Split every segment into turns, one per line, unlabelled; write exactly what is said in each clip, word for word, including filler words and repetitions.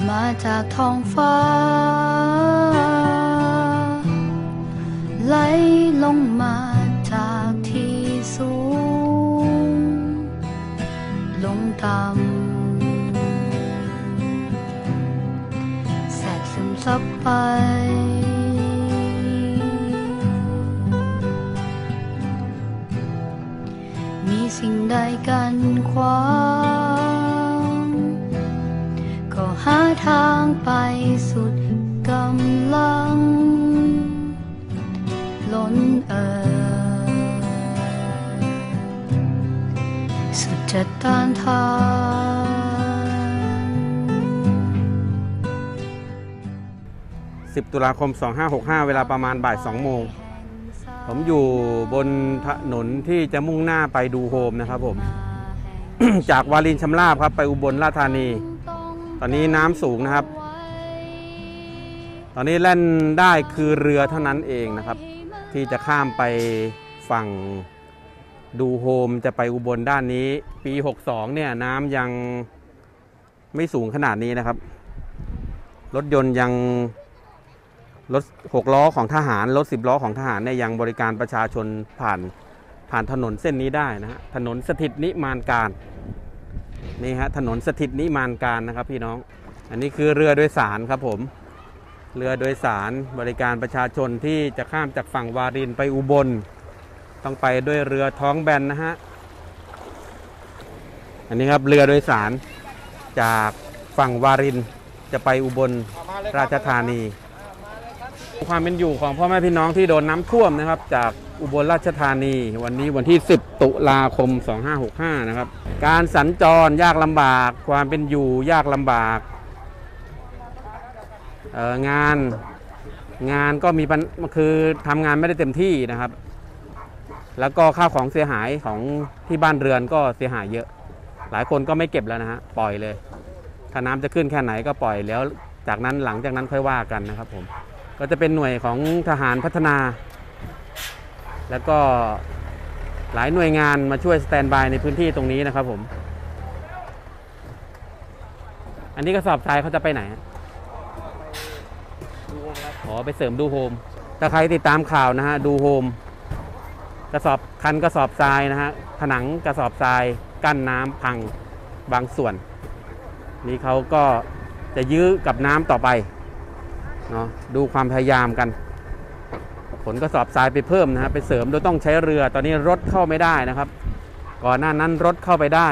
มาจากท้องฟ้าไหลลงมาจากที่สูงลงต่ำแทรกซึมซับไปมีสิ่งใดกันขวางก็หาทางไปสุดกำลังล้นเอ่อสุดจะต้านทาน
สิบตุลาคมสองห้าหกห้าเวลาประมาณบ่ายสองโมงผมอยู่บนถนนที่จะมุ่งหน้าไปดูโฮมนะครับผม จากวารินชำราบครับไปอุบลราชธานีตอนนี้น้ำสูงนะครับตอนนี้แล่นได้คือเรือเท่านั้นเองนะครับที่จะข้ามไปฝั่งดูโฮมจะไปอุบลด้านนี้ปีหกสองเนี่ยน้ำยังไม่สูงขนาดนี้นะครับรถยนต์ยังรถหกล้อของทหารรถสิบล้อของทหารเนี่ยยังบริการประชาชนผ่านผ่านถนนเส้นนี้ได้นะฮะถนนสถิตนิมานการนี่ฮะถนนสถิตนิมานการนะครับพี่น้องอันนี้คือเรือโดยสารครับผมเรือโดยสารบริการประชาชนที่จะข้ามจากฝั่งวารินไปอุบลต้องไปด้วยเรือท้องแบนนะฮะอันนี้ครับเรือโดยสารจากฝั่งวารินจะไปอุบลราชธานีความเป็นอยู่ของพ่อแม่พี่น้องที่โดนน้ำท่วมนะครับจากอุบลราชธานีวันนี้วันที่สิบตุลาคมสองห้าหกห้านะครับการสัญจรยากลำบากความเป็นอยู่ยากลำบากเอ่องานงานก็มีปัญคือทำงานไม่ได้เต็มที่นะครับแล้วก็ข้าวของเสียหายของที่บ้านเรือนก็เสียหายเยอะหลายคนก็ไม่เก็บแล้วนะฮะปล่อยเลยถ้าน้ำจะขึ้นแค่ไหนก็ปล่อยแล้วจากนั้นหลังจากนั้นค่อยว่ากันนะครับผมก็จะเป็นหน่วยของทหารพัฒนาแล้วก็หลายหน่วยงานมาช่วยสแตนบายในพื้นที่ตรงนี้นะครับผมอันนี้กระสอบทรายเขาจะไปไหนขอไปเสริมดูโฮมถ้าใครติดตามข่าวนะฮะดูโฮมกระสอบคันกระสอบทรายนะฮะผนังกระสอบทรายกั้นน้ำพังบางส่วนนี่เขาก็จะยื้อกับน้ำต่อไปเนาะดูความพยายามกันขนกระสอบทรายไปเพิ่มนะฮะไปเสริมโดยต้องใช้เรือตอนนี้รถเข้าไม่ได้นะครับก่อนหน้านั้นรถเข้าไปได้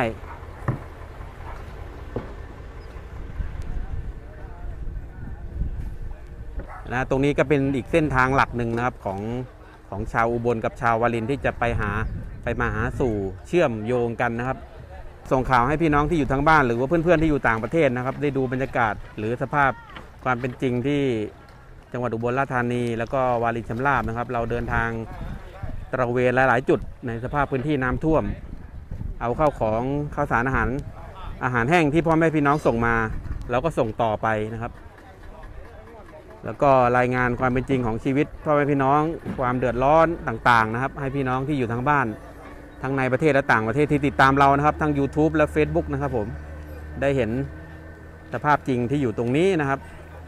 นะตรงนี้ก็เป็นอีกเส้นทางหลักหนึ่งนะครับของของชาวอุบลกับชาววารินที่จะไปหาไปมาหาสู่เชื่อมโยงกันนะครับส่งข่าวให้พี่น้องที่อยู่ทั้งบ้านหรือว่าเพื่อนๆที่อยู่ต่างประเทศนะครับได้ดูบรรยากาศหรือสภาพความเป็นจริงที่จังหวัดอุบลราชธานีแล้วก็วารินชำราบนะครับเราเดินทางตระเวนหลายๆจุดในสภาพพื้นที่น้ำท่วมเอาเข้าของข้าวสารอาหารอาหารแห้งที่พ่อแม่พี่น้องส่งมาเราก็ส่งต่อไปนะครับแล้วก็รายงานความเป็นจริงของชีวิตพ่อแม่พี่น้องความเดือดร้อนต่างๆนะครับให้พี่น้องที่อยู่ทั้งบ้านทั้งในประเทศและต่างประเทศที่ติดตามเรานะครับทั้ง ยูทูบ และ เฟซบุ๊ก นะครับผมได้เห็นสภาพจริงที่อยู่ตรงนี้นะครับ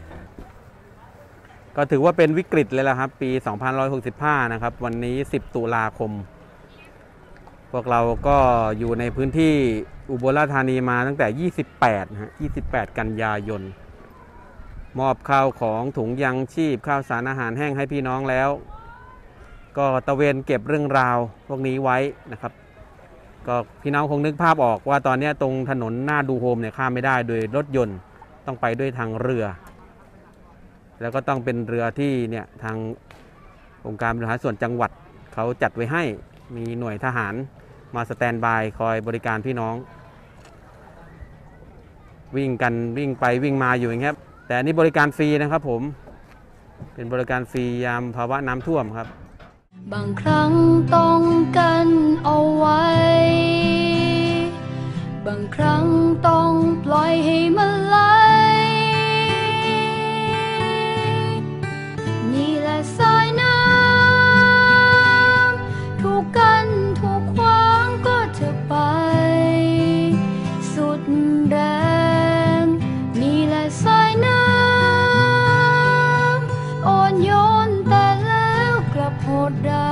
ก็ถือว่าเป็นวิกฤตเลยละครับปีสองพันหนึ่งร้อยหกสิบห้านะครับวันนี้สิบตุลาคมพวกเราก็อยู่ในพื้นที่อุบลราชธานีมาตั้งแต่ยี่สิบแปดนะฮะยี่สิบแปดกันยายนมอบข้าวของถุงยังชีพข้าวสารอาหารแห้งให้พี่น้องแล้วก็ตะเวนเก็บเรื่องราวพวกนี้ไว้นะครับก็พี่น้องคงนึกภาพออกว่าตอนนี้ตรงถนนหน้าดูโฮมเนี่ยข้ามไม่ได้โดยรถยนต์ต้องไปด้วยทางเรือแล้วก็ต้องเป็นเรือที่เนี่ยทางองค์การบริหารส่วนจังหวัดเขาจัดไว้ให้มีหน่วยทหารมาสแตนบายคอยบริการพี่น้องวิ่งกันวิ่งไปวิ่งมาอยู่อย่างเงี้ยแต่อันนี้บริการฟรีนะครับผมเป็นบริการฟรียามภาวะน้ำท่วมครับ
บางครั้งต้องกันเอาไว้บางครั้งต้องปล่อยให้มันไหลนี่แหละสายน้ำถูกกันถูกขวางก็จะไปสุดแรงนี่แหละสายดได้